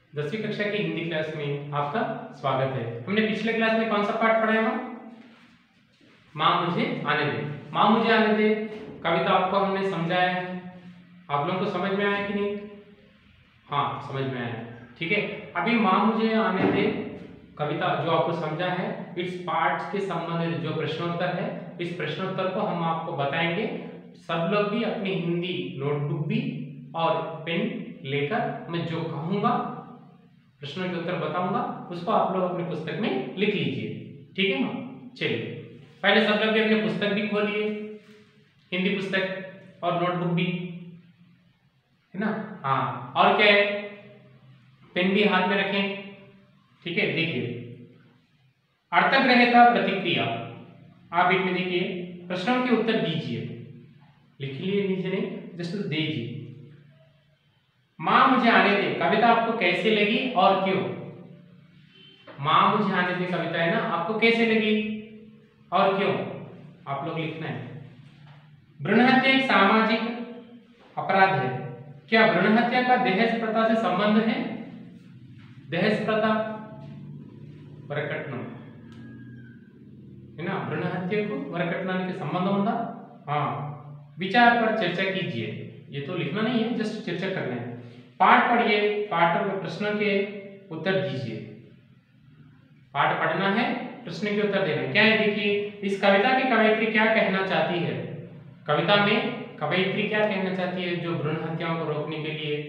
10वीं कक्षा की हिंदी क्लास में आपका स्वागत है। हमने पिछले क्लास में कौन सा पाठ पढ़ा है? माँ मुझे आने दे। माँ मुझे आने दे कविता आपको हमने समझाया है। आप लोगों को समझ में आया कि नहीं? हाँ, समझ में आया। ठीक है, अभी माँ मुझे आने दे कविता जो आपको समझा है, इस पाठ के संबंधित जो प्रश्नोत्तर है, इस प्रश्नोत्तर को हम आपको बताएंगे। सब लोग भी अपनी हिंदी नोटबुक भी और पेन लेकर मैं जो कहूँगा, प्रश्नों के उत्तर बताऊंगा, उसको आप लोग अपनी पुस्तक में लिख लीजिए। ठीक है ना? चलिए, पहले सब लोग भी अपनी पुस्तक भी खोलिए, हिंदी पुस्तक और नोटबुक भी, है ना? हाँ, और क्या है, पेन भी हाथ में रखें। ठीक है, देखिए, अर्थग्रहता प्रतिक्रिया, आप इसमें देखिए, प्रश्नों के उत्तर दीजिए। लिख लिए नीचे नहीं, जस्ट दीजिए। माँ मुझे आने दे कविता आपको कैसे लगी और क्यों? माँ मुझे आने दे कविता है ना, आपको कैसे लगी और क्यों? आप लोग लिखना है। भ्रूण हत्या एक सामाजिक अपराध है। क्या भ्रूण हत्या का दहेज प्रथा से संबंध है? दहेज प्रथा वरकट्नम है ना, भ्रूण हत्या को वरकट्नाने के संबंध होता। हाँ, विचार पर चर्चा कीजिए। ये तो लिखना नहीं है, जस्ट चर्चा करना है। पाठ पढ़िए, पाठ में प्रश्नों के उत्तर दीजिए। पाठ पढ़ना है, प्रश्न के उत्तर देना है। क्या है, देखिए, इस कविता की कवयित्री क्या कहना चाहती है? कविता में कवयित्री क्या कहना चाहती है जो भ्रूण हत्याओं को रोकने के लिए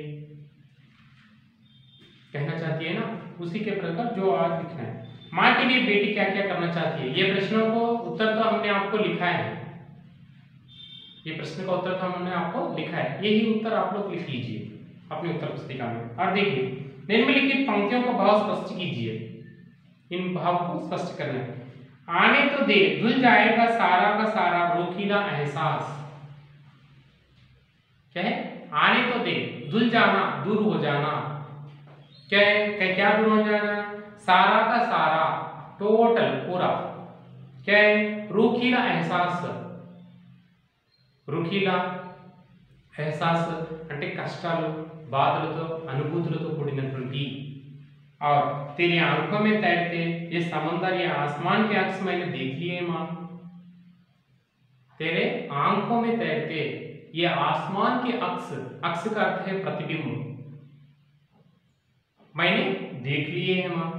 कहना चाहती है ना, उसी के प्रकार जो आज लिखना है। माँ के लिए बेटी क्या क्या करना चाहती है? ये प्रश्नों को उत्तर तो हमने आपको लिखा है, ये प्रश्न का उत्तर तो हमने आपको लिखा है, यही उत्तर आप लोग लिख लीजिए अपनी उत्तर पुस्तिका में। और देखिए, निम्नलिखित पंक्तियों का भाव स्पष्ट कीजिए। इन भाव को स्पष्ट करना है। आने तो दे, धुल जाएगा सारा का सारा रोकीला एहसास। क्या है? आने तो दे, धुल जाना, दूर हो जाना। क्या है? क्या दूर हो जाना? सारा का सारा, टोटल, पूरा। क्या है? रोकीला एहसास। రోకీలా ఎహసాస్ అంటే కష్టాలు, బాధలతో, అనుభూతులతో కూడినటువంటి। और तेरी आंखों में तैरते ये समंदर, ये आसमान के अक्स मैंने देख लिए माँ। तेरे आंखों में तैरते ये आसमान के अक्स, अक्स का अर्थ है प्रतिबिंब, मैंने देख लिए है माँ।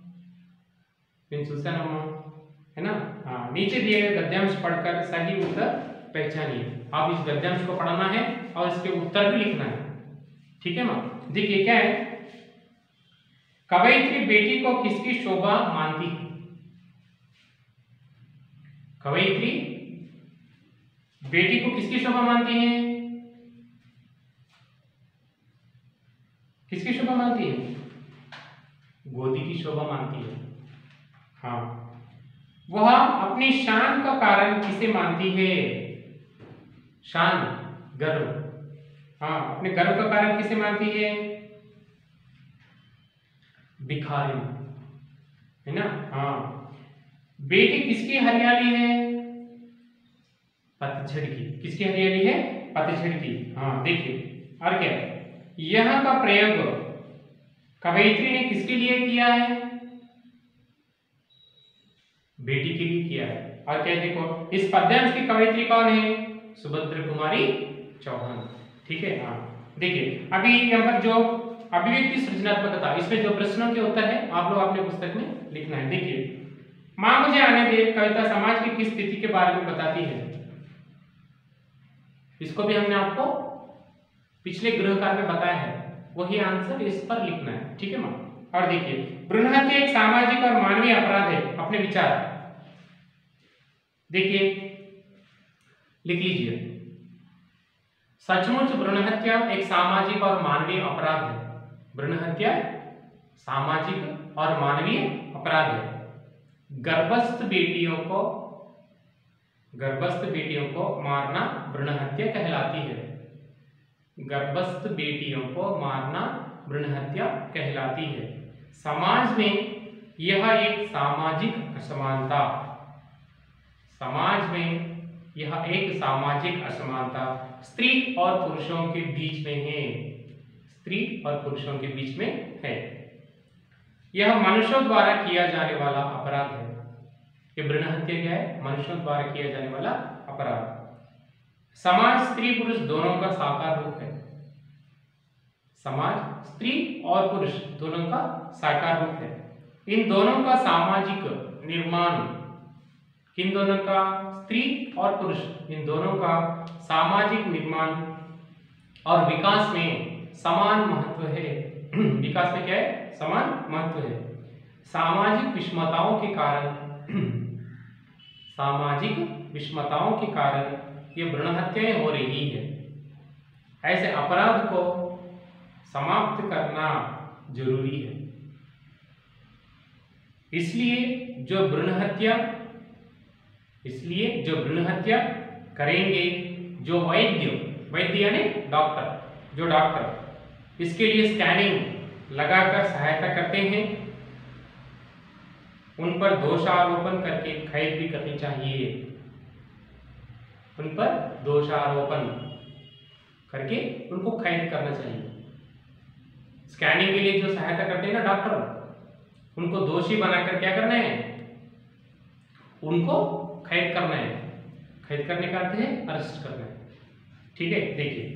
सुना माँ, है ना? हाँ, नीचे दिए गए गद्यांश पढ़कर सही उत्तर पहचानिए। आप इस गद्यांश को पढ़ना है और इसके उत्तर भी लिखना है। ठीक है माँ? देखिए, क्या है, कवयित्री बेटी को किसकी शोभा मानती है? कवयित्री बेटी को किसकी शोभा मानती है? किसकी शोभा मानती है? गोदी की शोभा मानती है। हाँ, वह अपनी शान का कारण किसे मानती है? शान, गर्व। हाँ, अपने गर्व का कारण किसे मानती है? भिखारी, है ना? हाँ, बेटी किसकी हरियाली है? पतझड़ की। किसकी हरियाली है? पतझड़ की। हाँ, देखिए, और क्या, यहां का प्रयोग कवयित्री ने किसके लिए किया है? बेटी के लिए किया है। और क्या, देखो, इस पद्यांश की कवयित्री कौन है? सुभद्रा कुमारी चौहान। ठीक है। हाँ, देखिए, अभी यहाँ पर जो अभिव्यक्ति सृजनात्मकता, इसमें जो प्रश्नों के उत्तर है आप लोग अपने पुस्तक में लिखना है। देखिए, माँ मुझे आने दे कविता समाज की किस स्थिति के बारे में बताती है? इसको भी हमने आपको पिछले गृहकार्य में बताया है, वही आंसर इस पर लिखना है। ठीक है माँ? और देखिए, भ्रूण हत्या एक सामाजिक और मानवीय अपराध है। अपने विचार देखिए, लिख लीजिए। सचमुच भ्रूण हत्या एक सामाजिक और मानवीय अपराध है। भ्रूण हत्या सामाजिक और मानवीय अपराध है। गर्भस्थ बेटियों को मारना भ्रूण हत्या कहलाती है। गर्भस्थ बेटियों को मारना भ्रूण हत्या कहलाती है। समाज में यह एक सामाजिक असमानता, समाज में यह एक सामाजिक असमानता स्त्री और पुरुषों के बीच में है। स्त्री और पुरुषों के बीच में है। यह मनुष्यों द्वारा किया जाने वाला अपराध है। ये भ्रूण हत्या क्या है? मनुष्यों द्वारा किया जाने वाला अपराध। समाज स्त्री पुरुष दोनों का साकार रूप है। समाज स्त्री और पुरुष दोनों का साकार रूप है। इन दोनों का सामाजिक निर्माण, इन दोनों का, स्त्री और पुरुष, इन दोनों का सामाजिक निर्माण और विकास में समान महत्व है। विकास में क्या है? समान महत्व है। सामाजिक विषमताओं के कारण सामाजिक विषमताओं के कारण ये भ्रूण हत्याएं हो रही है। ऐसे अपराध को समाप्त करना जरूरी है। इसलिए जो भ्रूण हत्या करेंगे, जो वैद्य यानी डॉक्टर, जो डॉक्टर इसके लिए स्कैनिंग लगाकर सहायता करते हैं, उन पर दोषारोपण करके कैद भी करनी चाहिए। उन पर दोषारोपण करके उनको कैद करना चाहिए। स्कैनिंग के लिए जो सहायता करते हैं ना डॉक्टर, उनको दोषी बनाकर क्या करना है? उनको कैद करना है। कैद करने का अर्थ है अरेस्ट करना है। ठीक है, देखिए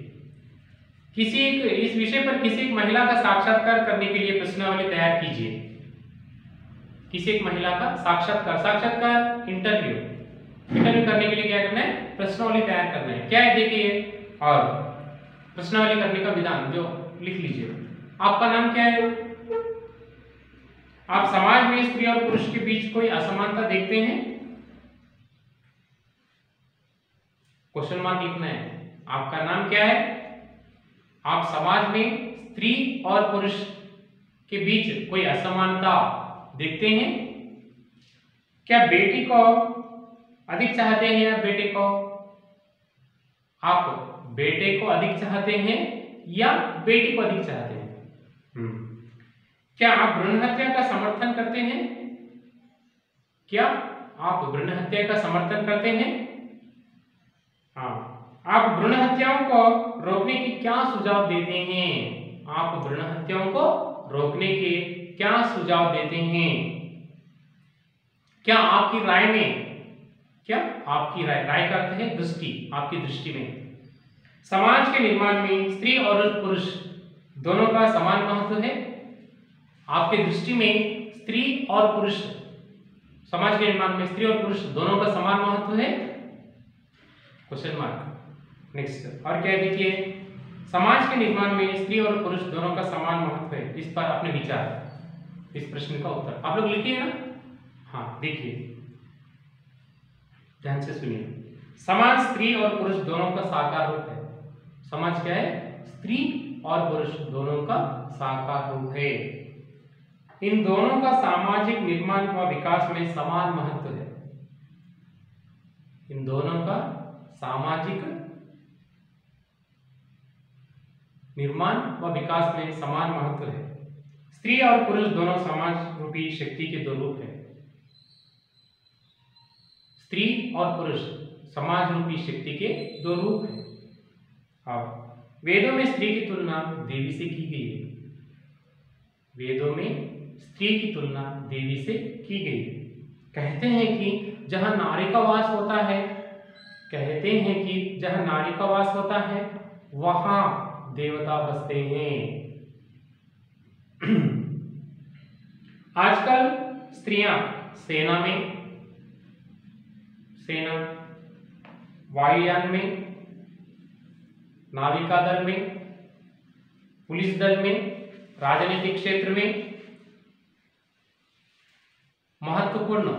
इस विषय पर किसी एक महिला का साक्षात्कार करने के लिए प्रश्नावली तैयार कीजिए। किसी एक महिला का साक्षात्कार इंटरव्यू करने के लिए क्या करना है? प्रश्नावली तैयार करना है। क्या है देखिए, और प्रश्नावली करने का विधान जो लिख लीजिए। आपका नाम क्या है? आप समाज में स्त्री और पुरुष के बीच कोई असमानता देखते हैं? क्वेश्चन मार्क लिखना है। आपका नाम क्या है? आप समाज में स्त्री और पुरुष के बीच कोई असमानता देखते हैं? क्या बेटी को अधिक चाहते हैं या बेटे को? आप बेटे को अधिक चाहते हैं या बेटी को अधिक चाहते हैं? क्या आप भ्रूण हत्या का समर्थन करते हैं? क्या आप भ्रूण हत्या का समर्थन करते हैं? हाँ। आप भ्रूण हत्याओं को रोकने के क्या सुझाव देते हैं? आप भ्रूण हत्याओं को रोकने के क्या सुझाव देते हैं? क्या आपकी राय में, क्या आपकी राय का अर्थ है दृष्टि, आपकी दृष्टि में समाज के निर्माण में स्त्री और पुरुष दोनों का समान महत्व है? आपके दृष्टि में स्त्री और पुरुष, समाज के निर्माण में स्त्री और पुरुष दोनों का समान महत्व है? Question mark. नेक्स्ट, और क्या देखिए, समाज के निर्माण में स्त्री और पुरुष दोनों का समान महत्व है। इस पर अपने विचार, इस प्रश्न का उत्तर आप लोग लिखिए ना। हाँ, देखिए ध्यान से सुनिए। समाज स्त्री और पुरुष दोनों का साकार रूप है। समाज क्या है? स्त्री और पुरुष दोनों का साकार रूप है। इन दोनों का सामाजिक निर्माण व विकास में समान महत्व है। इन दोनों का सामाजिक निर्माण व विकास में समान महत्व है। स्त्री और पुरुष दोनों समाज रूपी शक्ति के दो रूप हैं। स्त्री और पुरुष समाज रूपी शक्ति के दो रूप हैं। अब वेदों में स्त्री की तुलना देवी से की गई है। वेदों में स्त्री की तुलना देवी से की गई है। कहते हैं कि जहां नारी का वास होता है, कहते हैं कि जहां नारी का वास होता है वहां देवता बसते हैं। आजकल स्त्रियां सेना में, वायुयान में, नाविका दल में, पुलिस दल में, राजनीतिक क्षेत्र में महत्वपूर्ण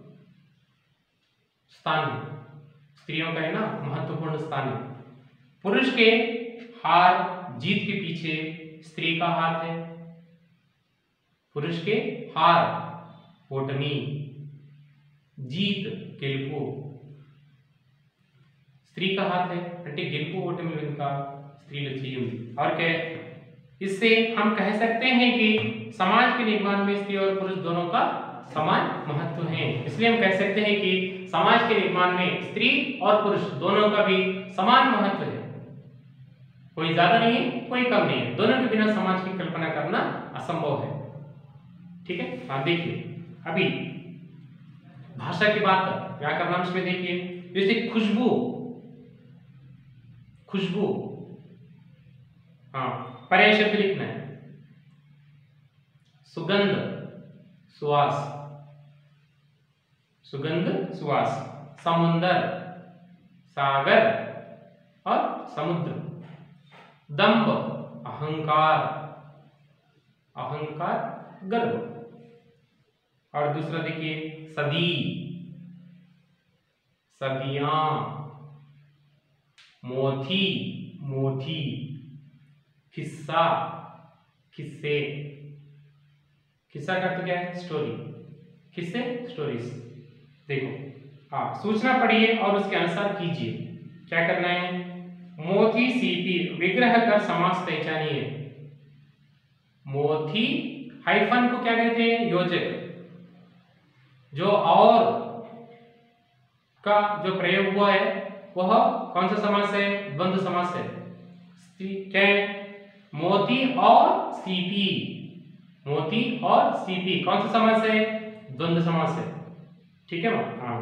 स्थान है। स्त्रियों का है ना महत्वपूर्ण स्थान है। पुरुष के हार जीत के पीछे स्त्री का हाथ है। पुरुष के हार ओटमी, जीत गेलुपु स्त्री का हाथ है। అంటే గెలుపు ఓటమి వెనుక స్త్రీల చేయి ఉంది। और क्या, इससे हम कह सकते हैं कि समाज के निर्माण में स्त्री और पुरुष दोनों का समान महत्व है। इसलिए हम कह सकते हैं कि समाज के निर्माण में स्त्री और पुरुष दोनों का भी समान महत्व है। कोई ज्यादा नहीं है, कोई कम नहीं है। दोनों के बिना समाज की कल्पना करना असंभव है। ठीक है। हाँ देखिए, अभी भाषा की बात व्याकरणांश में देखिए, जैसे खुशबू, खुशबू, हाँ पर्याय शब्द लिखना है। सुगंध, सुवास, सुगंध सुवास। समुंदर, सागर और समुद्र। दंभ, अहंकार, अहंकार गर्व। और दूसरा देखिए सदी, सदियां। मोथी, मोथी। किस्सा, किस्से। किस्सा का अर्थ क्या है? स्टोरी। किस्से, स्टोरीज। देखो, हाँ सूचना पढ़िए और उसके अनुसार कीजिए। क्या करना है? मोथी सीपी विग्रह का समास पहचानिए। मोथी हाइफन को क्या कहते हैं? योजक। जो और का जो प्रयोग हुआ है वह कौन सा समास है? द्वंद्व समास है। क्या है? मोती और सीपी, मोती और सीपी कौन सा समास है? द्वंद्व समास है। ठीक है हाँ।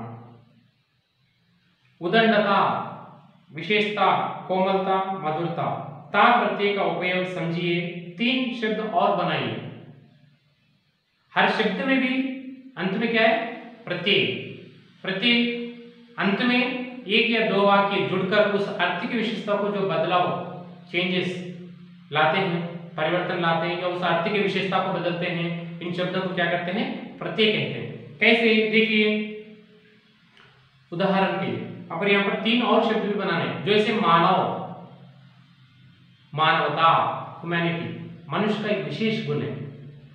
उदंडता, विशेषता, कोमलता, मधुरता। ता प्रत्यय का उपयोग समझिए। 3 शब्द और बनाइए। हर शब्द में भी अंत में क्या है? प्रत्यय। प्रत्यय अंत में एक या दो वाक्य जुड़कर उस अर्थ की विशेषता को जो बदलाव, चेंजेस लाते हैं, परिवर्तन लाते हैं या उस अर्थ की विशेषता को बदलते हैं, इन शब्दों को क्या करते हैं? प्रत्यय कहते हैं। कैसे? देखिए उदाहरण के लिए अब यहाँ पर 3 और शब्द भी बनाने हैं। जैसे मानव, मानवता, ह्यूमैनिटी, मनुष्य का एक विशेष गुण है।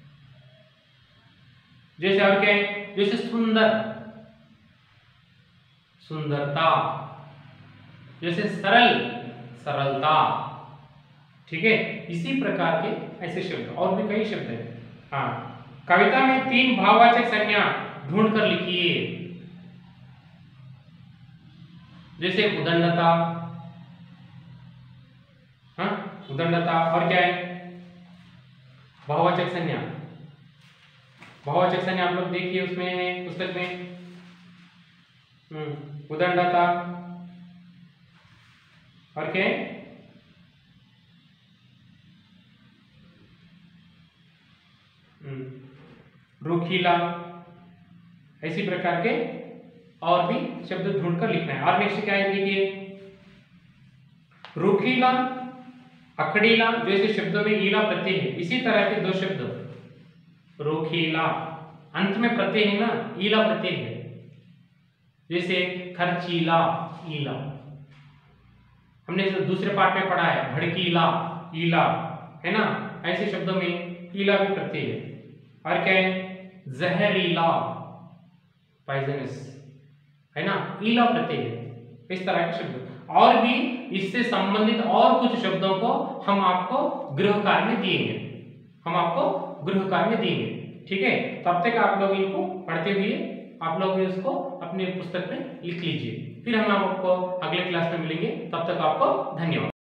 जैसे और क्या है? जैसे सुंदर, सुंदरता। जैसे सरल, सरलता। ठीक है, इसी प्रकार के ऐसे शब्द और भी कई शब्द हैं। हाँ, कविता में 3 भाववाचक संज्ञा ढूंढ कर लिखिए। जैसे उदंडता, हाँ उदंडता। और क्या है? भाववाचक संज्ञा। भाववाचक संज्ञा आप लोग देखिए उसमें है पुस्तक में। उदंडता और क्या है? रूखीला। इसी प्रकार के और भी शब्द ढूंढकर लिखना है। और नेक्स्ट क्या है? देखिए रूखीला, अकड़ीला, जैसे शब्दों में ईला प्रत्यय है, इसी तरह के 2 शब्द रूखीला, अंत में प्रत्यय है ना, ईला प्रत्यय है। जैसे खर्चीला, ईला। हमने दूसरे पार्ट में पढ़ा है भड़कीला, ईला, है ना। ऐसे शब्दों में ईला भी प्रत्यय है। और क्या है? जहरीला, पॉइजनस, है ना, ईला प्रत्यय है। इस तरह के शब्द और भी इससे संबंधित और कुछ शब्दों को हम आपको गृह कार्य में देंगे। हम आपको गृह कार्य में देंगे। ठीक है, तब तक आप लोग इनको पढ़ते हुए आप लोग इसको अपने पुस्तक में लिख लीजिए। फिर हम आपको अगले क्लास में मिलेंगे। तब तक आपको धन्यवाद।